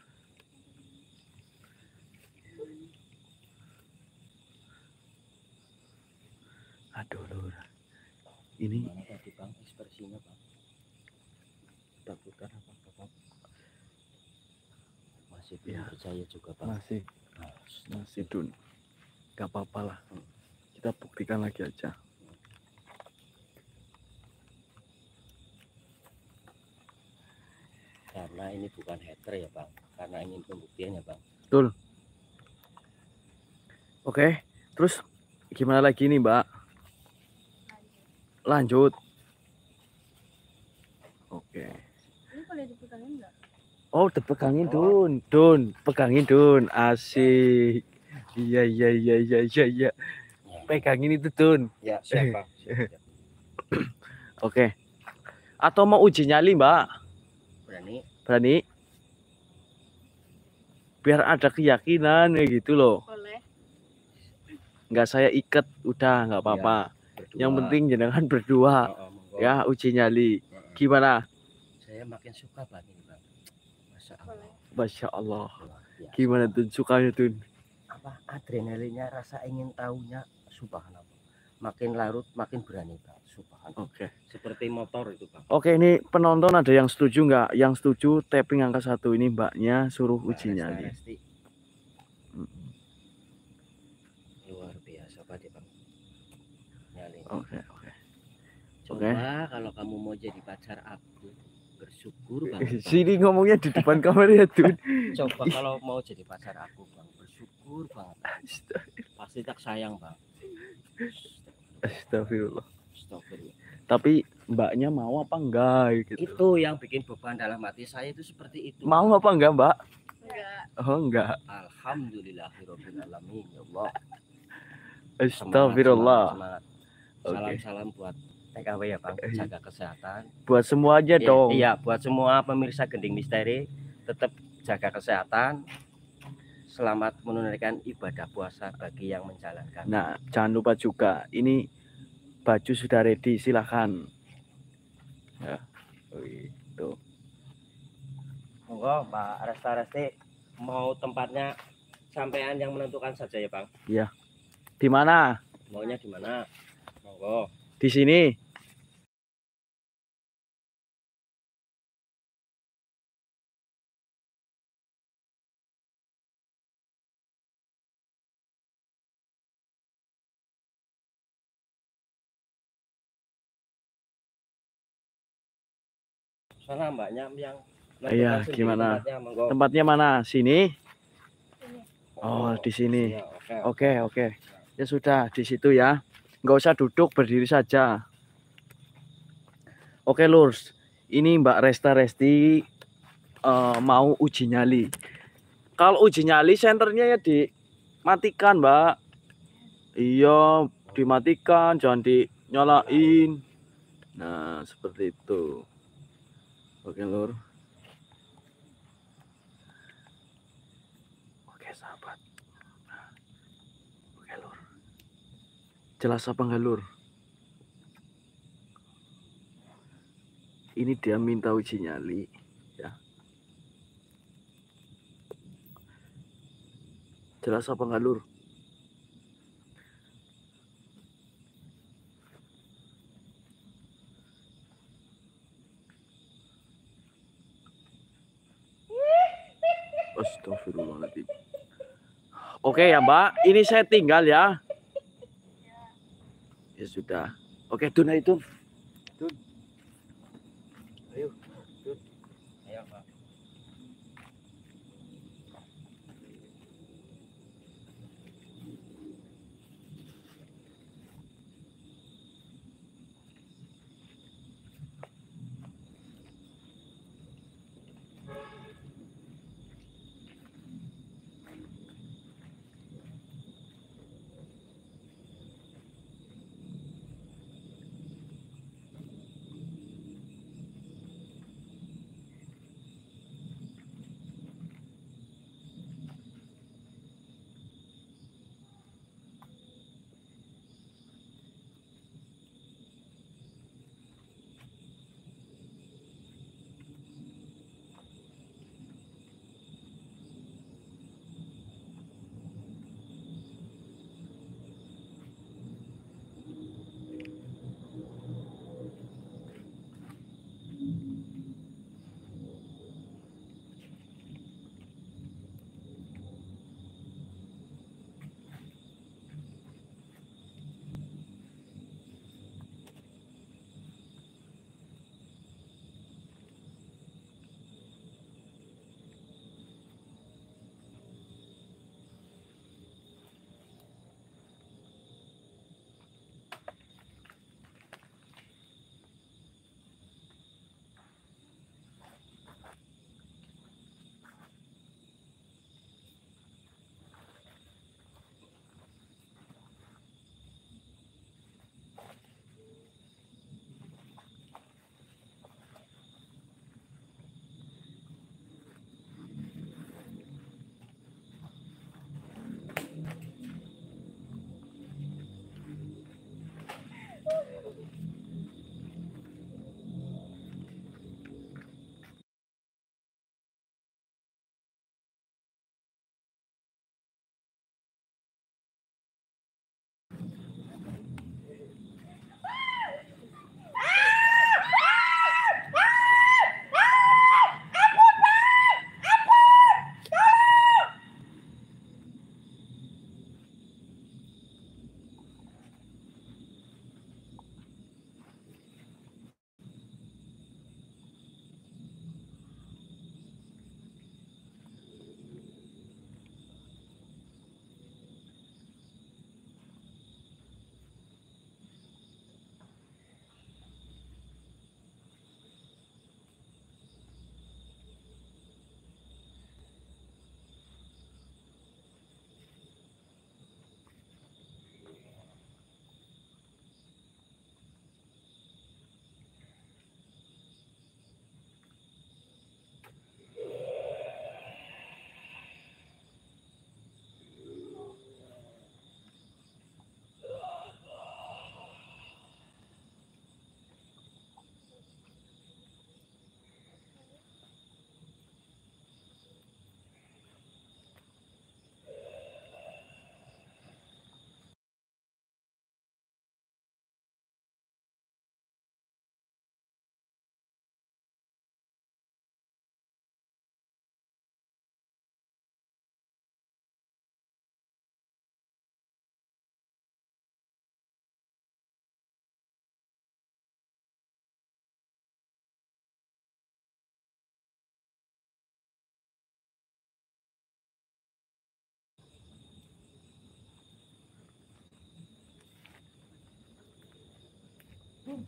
Aduh, Lur. Ini Gimana tadi, Bang? Ekspresinya, Bang? Takutan apa, Bang? Masih belum Ya. percaya juga, Bang. masih Nah, masih, Dun. Gak apa-apa lah. Kita buktikan lagi aja. karena ini bukan hater ya, Bang. Karena ingin pembuktian ya, Bang. Betul. Oke, terus gimana lagi nih, Mbak? Lanjut. Oke. Ini boleh dipegangin enggak? Oh, dipegangin, Dun. Dun, pegangin, Dun. Asik. Iya, iya, iya, iya, iya, iya. Pegangin itu, Dun. Ya, siap, Bang. Siap, siap. Oke. Atau mau uji nyali, Mbak? Berani? Berani? Biar ada keyakinan ya gitu loh. Boleh. Nggak saya ikat, udah nggak apa-apa. Berdua. Yang penting jenengan berdua. Oh, oh, monggo. Ya, uji nyali. Oh, oh. Gimana? Saya makin suka Bang ini, Bang. Masya Allah. Boleh. Masya Allah. biasa. Gimana tuh sukanya tuh? Apa adrenalinnya, rasa ingin tahunya, subhanallah. Makin larut makin berani Bang, subhanallah. Oke. Seperti motor itu Bang. Oke, ini penonton ada yang setuju nggak? Yang setuju tapping angka satu, ini mbaknya suruh Mbak uji Resta nyali. Resti Mm, luar biasa Pak Bang. Nyali. Oke, oke. Coba kalau kamu mau jadi pacar aku, bersyukur banget. Bang. Sini ngomongnya di depan kamera ya tuh. Coba kalau mau jadi pacar aku Bang, bersyukur banget. Pasti tak sayang Bang. Astagfirullah. Astagfirullah. Tapi mbaknya mau apa enggak gitu? Itu yang bikin beban dalam hati saya itu seperti itu. Mau apa enggak, Mbak? Enggak. Oh, enggak. Alhamdulillahirabbil alamin ya Allah. Astagfirullah. Semangat, semangat. Oke. Salam-salam buat T K W ya Bang, jaga kesehatan. Buat semua aja Iya, dong. iya, buat semua pemirsa Gending Misteri, tetap jaga kesehatan. Selamat menunaikan ibadah puasa bagi yang menjalankan. Nah, jangan lupa juga ini baju sudah ready, silahkan. Ya. Wih, tuh. Monggo Mbak Resta Resti, mau tempatnya sampean yang menentukan saja ya Bang. Iya. Di mana? Maunya di mana? Monggo. Di sini. Sana mbaknya yang menentukan Iya, sendiri gimana? tempatnya, monggo. Tempatnya mana? Sini? Ini. Oh, di sini. Iya, oke. Oke, oke. Ya sudah, di situ ya. Nggak usah duduk, berdiri saja. Oke, Lurs. Ini Mbak Resta Resti eh, mau uji nyali. Kalau uji nyali senternya ya dimatikan, Mbak. Iya, dimatikan, jangan dinyalain. Nah, seperti itu. Oke, Lur. Oke, sahabat. Nah, oke, Lur. Jelas apa enggak, Lur? Ini dia minta uji nyali, ya. Jelas apa enggak, Lur? Astagfirullahaladzim. Oke ya Mbak, ini saya tinggal ya. Ya sudah. Oke, Dun itu. Dun. Ayo, Dun. Ayo, Bang.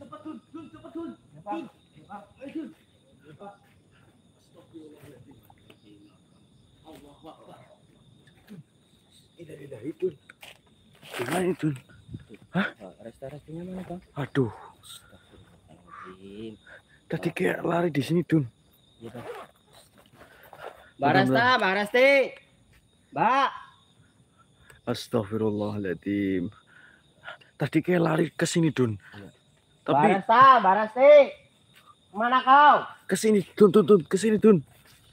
cepat Dun, Dun, cepat Dun. Ya, Bang. Ya, Bang. Ayo Dun. Ya, Bang. Astagfirullahaladzim. Allahu Akbar. Dun. Ini dari dari Dun. Gimana ini Dun? Hah? Resta-restinya mana, Bang? Aduh, Astagfirullahaladzim. tadi kayak lari di sini Dun. Iya, Bang. Mbak Resta, Mbak Resti. Mbak. Astagfirullahaladzim. Tadi kayak lari ke sini Dun. Iya. Tapi Mbak Resta, Mbak Resti. Kemana kau? ke sini Dun, Dun, Dun, ke sini Dun.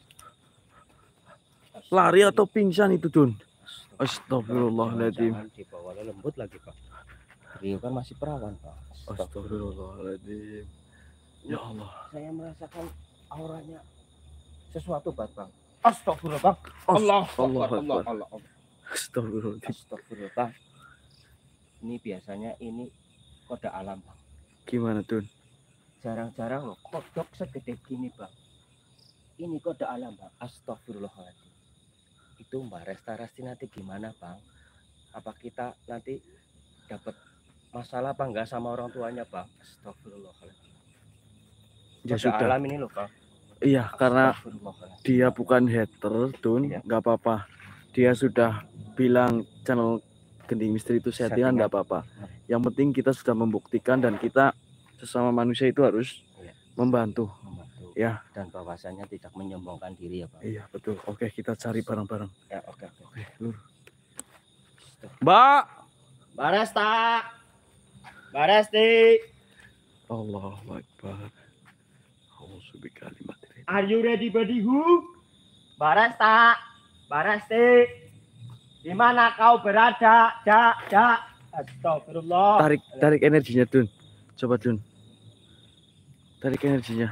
Lari atau pingsan itu Dun? Astagfirullahaladzim. Jangan dibawa lembut lagi, Pak. Rio kan masih perawan, Pak. Astagfirullahaladzim. Ya Allah. Saya merasakan auranya sesuatu, Pak, Bang. Astagfirullah, Bang. Allah, Allah, Allah, Allah, Akbar. Allah, Allah. Astagfirullahaladzim. Astagfirullah, Bang. Ini biasanya ini kode alam, Bang. Gimana Dun? Jarang-jarang loh kodok segede gini, Bang. Ini kode alam, Bang. Astagfirullahaladzim. Itu Mbak Resta Resti nanti gimana, Bang? Apa kita nanti dapat masalah apa enggak sama orang tuanya, Bang? Astagfirullahaladzim. Ya Kode sudah. alam ini loh, Bang. Iya, karena Astagfirullahaladzim. dia bukan hater Dun, Iya. nggak apa-apa. Dia sudah bilang channel Gending Misteri itu settingan, Settingan. nggak apa-apa. Yang penting kita sudah membuktikan dan kita sesama manusia itu harus Iya. membantu. Membantu. Ya. Dan bahwasanya tidak menyombongkan diri, ya, Bang. Iya betul. Oke, kita cari bareng-bareng. Ya, oke, oke. Oke, Lur. Astagfirullah. Mbak. Mbak Resta. Mbak Resti. Allahu Akbar. Auzubillahi. Are you ready, buddy? Who? Mbak Resta. Mbak Resti. Di mana kau berada? Ja, ja. Astagfirullah. Tarik tarik energinya Dun. Coba Dun. Tarik energinya.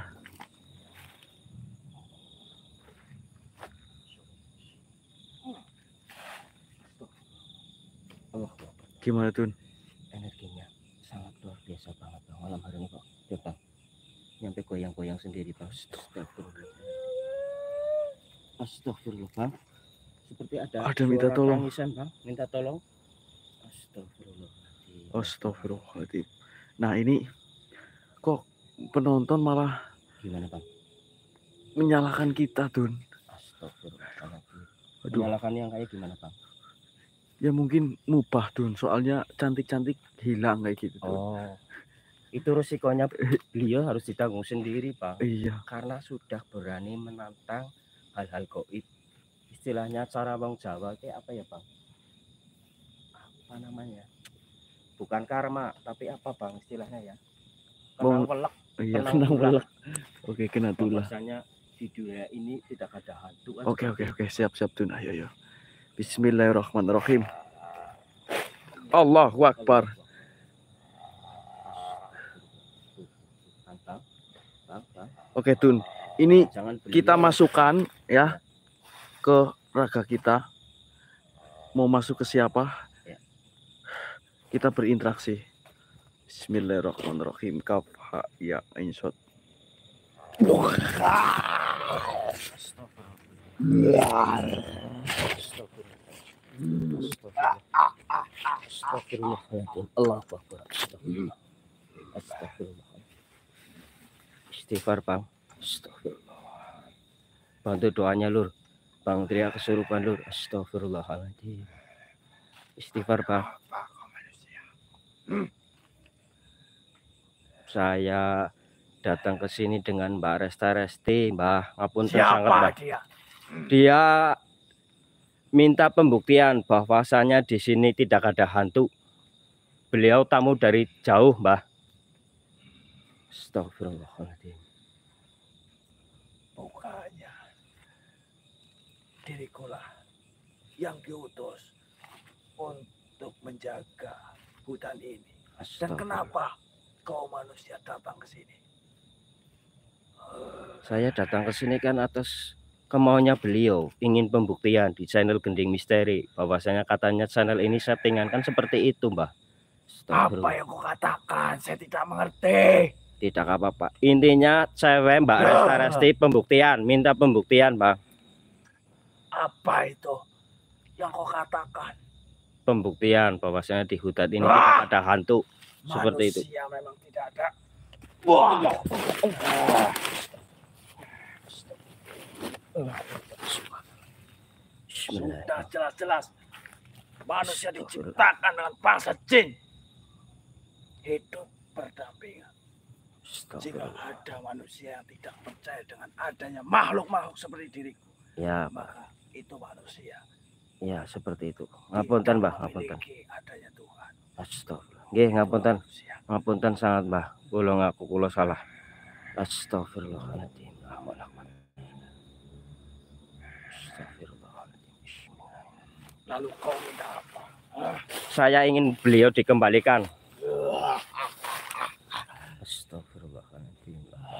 Allah, Gimana Dun? energinya sangat luar biasa banget, Bang. Malam hari ini, Pak. Ya, Bang. Nyampe goyang-goyang sendiri, Bang. Astagfirullah. Astagfirullah, Bang. Seperti ada Ada minta suara tolong. tangisan, Bang. Minta tolong. Astagfirullah. Astagfirullahaladzim. Nah ini kok penonton malah Gimana, Bang? menyalahkan kita Dun. Astagfirullahaladzim. Aduh. Menyalahkan yang kayak gimana, Bang? Ya mungkin mubah Dun. Soalnya cantik-cantik hilang kayak gitu Dun. Oh, itu resikonya beliau harus ditanggung sendiri, Bang. Iya. Karena sudah berani menantang hal-hal goib. Istilahnya cara Bang Jawa kayak apa ya, Bang? Apa namanya? Bukan karma, tapi apa, Bang, istilahnya ya? Kenang Bang- welek. Iya Tenang kena tulah. welek. Oke kena tulah. Bahwasanya di dunia ini tidak ada hantu. kan Oke seperti oke oke siap siap Dun. Ayo ayo. Bismillahirrahmanirrahim. Allahu Akbar. Bang, Bang, Bang. Oke Dun. Ini Jangan beliau- kita masukkan ya ke raga kita. Mau masuk ke siapa? Ya. Kita berinteraksi. Bismillahirrahmanirrahim. Kaf ha ya ain shad. Astagfirullahaladzim. Allah Akbar. Astagfirullah. Astagfirullah. Istighfar, Bang. Astagfirullah. Bantu doanya, Lur. Bang Tria kesurupan, Lur. Astagfirullahaladzim. Istighfar, Bang. Saya datang ke sini dengan Mbak Resta Resti, Mbah. Ngapunten sangat, Mbah. dia? Dia minta pembuktian bahwasanya di sini tidak ada hantu. Beliau tamu dari jauh, Mbah. Astagfirullahaladzim. Bukannya dirikulah yang diutus untuk menjaga hutan ini. Dan kenapa kau manusia datang ke sini? Saya datang ke sini kan atas kemauannya beliau, ingin pembuktian di channel Gending Misteri, bahwasanya katanya channel ini settingan, kan seperti itu, Mbah. Apa Astagfirullah. yang kau katakan? Saya tidak mengerti. Tidak apa-apa. Intinya cewek Mbak Resta Resti pembuktian, minta pembuktian, Bang. Apa itu yang kau katakan? Pembuktian bahwasanya di hutan ini tidak ada hantu. Seperti itu. Manusia memang tidak ada Wah. Sudah jelas-jelas manusia diciptakan dengan bangsa jin. Hidup berdampingan. Jika ada manusia yang tidak percaya dengan adanya makhluk-makhluk seperti diriku, Ya, maka itu manusia. ya seperti itu. Ngapunten, Mbah, ngapunten. Memiliki adanya Tuhan. Astagfirullah. Nggih, ngapunten. Manusia. Ngapunten sangat, Mbah. Kula ngaku kula salah. Astagfirullahaladzim. Astagfirullahaladzim. Lalu kau minta apa? Hah? Saya ingin beliau dikembalikan. Astagfirullahaladzim.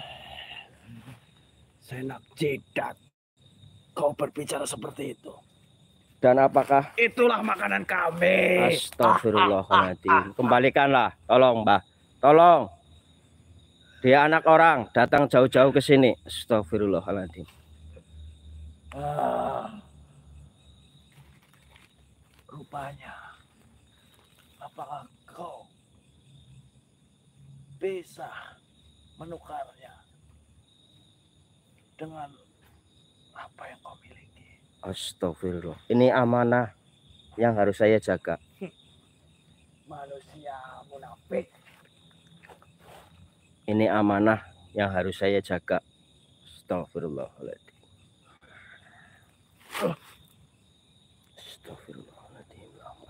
Senak jidat. Kau berbicara seperti itu. Dan apakah Itulah makanan kami. Astagfirullahaladzim. Kembalikanlah, tolong, Mbah. Tolong. Dia anak orang, datang jauh-jauh ke sini. Astagfirullahaladzim. Ah. Rupanya, apakah kau bisa menukarnya dengan apa yang kau miliki? Astagfirullah. Ini amanah yang harus saya jaga. Manusia munafik. Ini amanah yang harus saya jaga. Astagfirullahaladzim. Astagfirullahaladzim.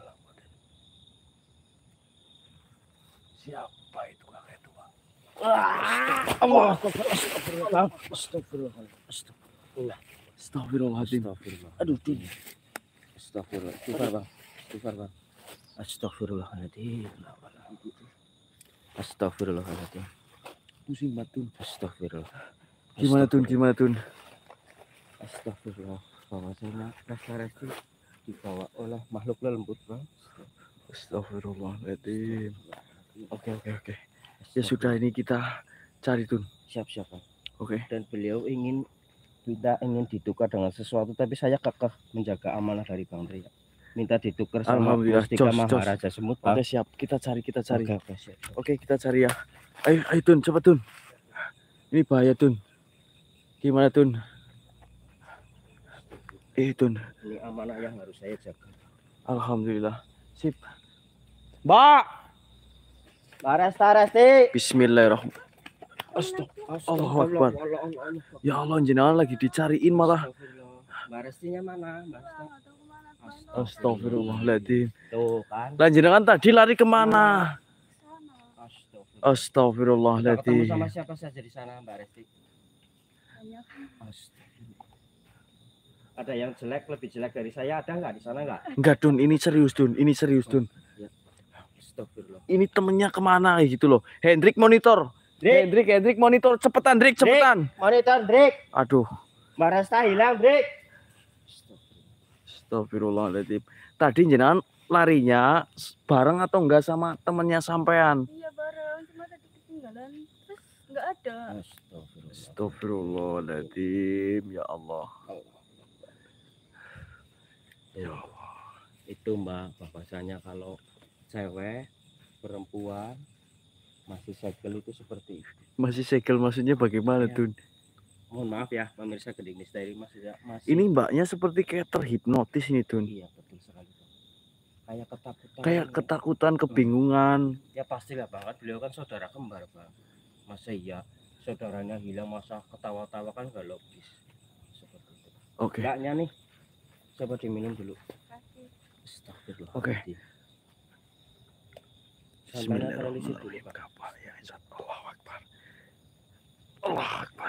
Siapa itu kakek tua? Allah. Astagfirullah. Astagfirullah. Astagfirullah. Astagfirullahaladzim. Astagfirullah. Aduh, Din. Astagfirullah. Istighfar, Bang. Istighfar, Bang. Astagfirullahaladzim. Astagfirullahaladzim. Pusing batun. Astagfirullah. Gimana tun? Gimana tun? Astagfirullah. Bahwasanya Resti dibawa oleh makhluk lembut, Bang. Astagfirullahaladzim. Oke oke oke. Ya sudah, ini kita cari tun. Siap-siap, Bang. Oke. Dan beliau ingin kita ingin ditukar dengan sesuatu, tapi saya kekeh menjaga amanah dari Bang Tri. Minta ditukar sama Alhamdulillah. Mustika Jos, jos. Maharaja Semut, Bang. Oke siap. Kita cari kita cari. Oke, oke, siap. Oke kita cari ya. Ayo ayo tun, cepat tun. Ini bahaya tun. Gimana tun? Eh tun. Ini amanah yang harus saya jaga. Alhamdulillah. Sip. Mbak. Mbak Resta, Resti. Bismillahirrahmanirrahim. Astagfirullah. Allahu Akbar. Ya Allah, jenengan lagi dicariin malah. Mbak Restinya mana, Mbak Resta? Astagfirullahaladzim. Tuh kan. Lah jenengan tadi lari kemana? Astagfirullah. Astagfirullahaladzim. Ketemu sama siapa saja di sana, Mbak Resti? Astagfirullah. Ada yang jelek, lebih jelek dari saya, ada nggak di sana nggak? Enggak Dun, ini serius Dun, ini serius Dun. Astagfirullah. Ini temennya kemana gitu loh. Hendrik monitor. Drik, Hendrik, Hendrik monitor, cepetan Drik, cepetan. monitor, Drik. Aduh. Mbak Resta hilang, Drik. Astagfirullahaladzim. Tadi jenengan larinya bareng atau enggak sama temennya sampean? Iya bareng, cuma tadi ketinggalan terus nggak ada. Astagfirullah. Astagfirullahaladzim. Ya Allah. Ya itu Mbak, bahwasanya kalau cewek perempuan masih segel itu seperti itu. Masih segel maksudnya bagaimana Ya. Dun? Mohon maaf ya pemirsa Gending Misteri, masih masih Ini mbaknya seperti kayak terhipnotis ini Dun. iya betul sekali, Bang. Kayak ketakutan. Kayak ketakutan, kebingungan. Ya pastilah banget, beliau kan saudara kembar, Bang. Masa iya saudaranya hilang, masa ketawa-tawa kan gak logis. Seperti itu. Oke. Mbaknya nih, coba diminum dulu. Kasih. Astagfirullah. Oke. Sampai terlisi dulu, Bismillahirrahmanirrahim. Pak. Ya, Allahu Akbar. Allahu Akbar.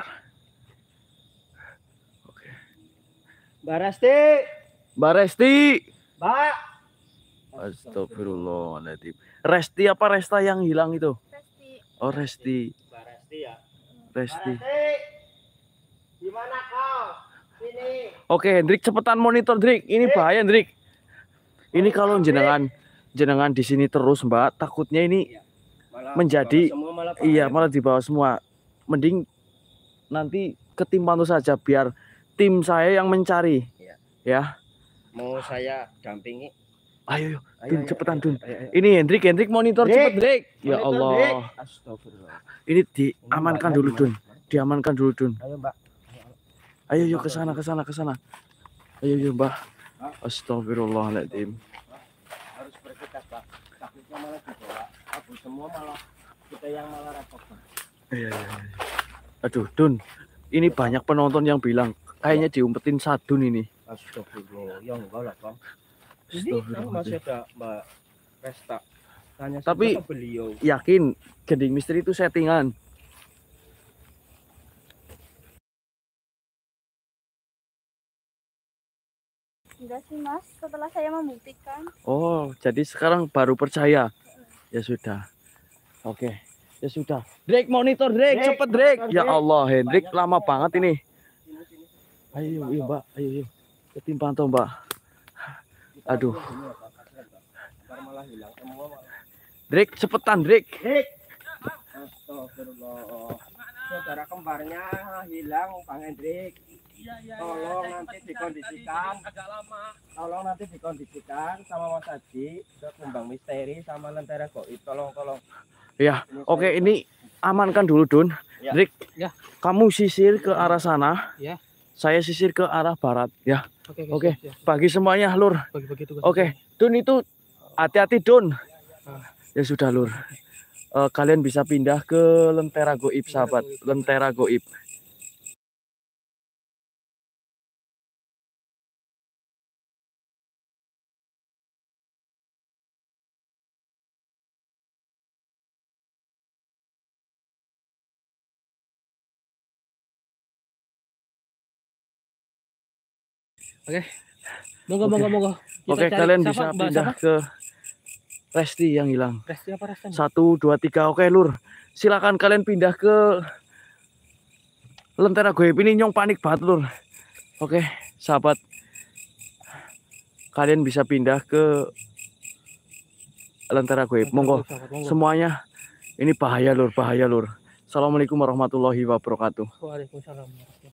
Oke. Mbak Resti, Mbak Resti. Mbak. Astagfirullahaladzim. Resti apa Resta yang hilang itu? Resti. Oh Resti. Mbak Resti ya. Resti. Gimana kau? Sini. Oke Hendrik, cepetan monitor Hendrik. Ini bahaya Hendrik. Ini kalau jenengan jenengan di sini terus Mbak, takutnya ini Malah menjadi semua malah iya bahaya. malah di bawah semua. Mending nanti ketimpang saja biar tim saya yang mencari. Iya. Ya. Mau saya dampingi. Ayo, ayo. Ayo, Dun, ayo, cepetan ayo, Dun. ayo, ayo. Ini Hendrik, Hendrik monitor Hendrik, cepet Hendrik. Ya Monitor, Allah. Dik. Astagfirullah. Ini Ini diamankan Mbaknya dulu di Dun. mana? Diamankan dulu Dun. Ayo Mbak. Ayo yuk ke sana ke sana ke sana. Ayo yuk Mbak. Astagfirullahaladzim. Harus bergegas Pak. Takutnya malah dibawa. Abu semua malah kita yang malah repot Pak. Iya, iya, iya. Aduh Dun, ini banyak penonton yang bilang kayaknya diumpetin sadun ini. Astagfirullah. Ya enggak lah Bang. Ini kan masih ada Mbak Pesta. Tanya Tapi- saja ke beliau. Yakin gending misteri itu settingan. Enggak sih mas, setelah saya membuktikan. Oh, jadi sekarang baru percaya. Ya sudah. Oke. Ya sudah. Drake monitor Drake, Drake, cepet Drake. monitor, Ya Drake. Allah, Hendrik Banyak lama ya, banget Pak. ini. Sini, sini. Ayo, ayo Mbak, ayo, ayo. Ketimpan toh Mbak. Kita Aduh. atur dulu ya, Pak. Kasihan, Pak. Ntar malah hilang semua malah. Drake cepetan Drake. Dik. Astagfirullah. Saudara kembarnya hilang Bang Hendrik. Tolong nanti dikondisikan. Tolong nanti dikondisikan sama Mas Haji, kembang misteri sama lentera goib. Tolong tolong. Ya, Ini oke saya- ini amankan dulu Dun. Ya. Drake, Ya. kamu sisir ke arah sana. Ya. Saya sisir ke arah barat. Ya, Oke, Oke. siap, siap. bagi semuanya Lur. Bagi-bagi tugas. Oke, Dun itu hati-hati Dun. Ah. Ya sudah Lur. Eh, kalian bisa pindah ke lentera goib sahabat. Lentera goib. Monggo, Oke. monggo, monggo. Kita Oke, cari kalian siapa, bisa Mbak, pindah siapa? ke Resti yang hilang. Resti apa Resti? Satu, dua, tiga. Oke Lur. Silakan kalian pindah ke lentera goib ini. Nyong panik banget Lur. Oke, sahabat. Kalian bisa pindah ke lentera goib. Monggo. Monggo. Semuanya ini bahaya Lur, bahaya Lur. Assalamualaikum warahmatullahi wabarakatuh. Waalaikumsalam.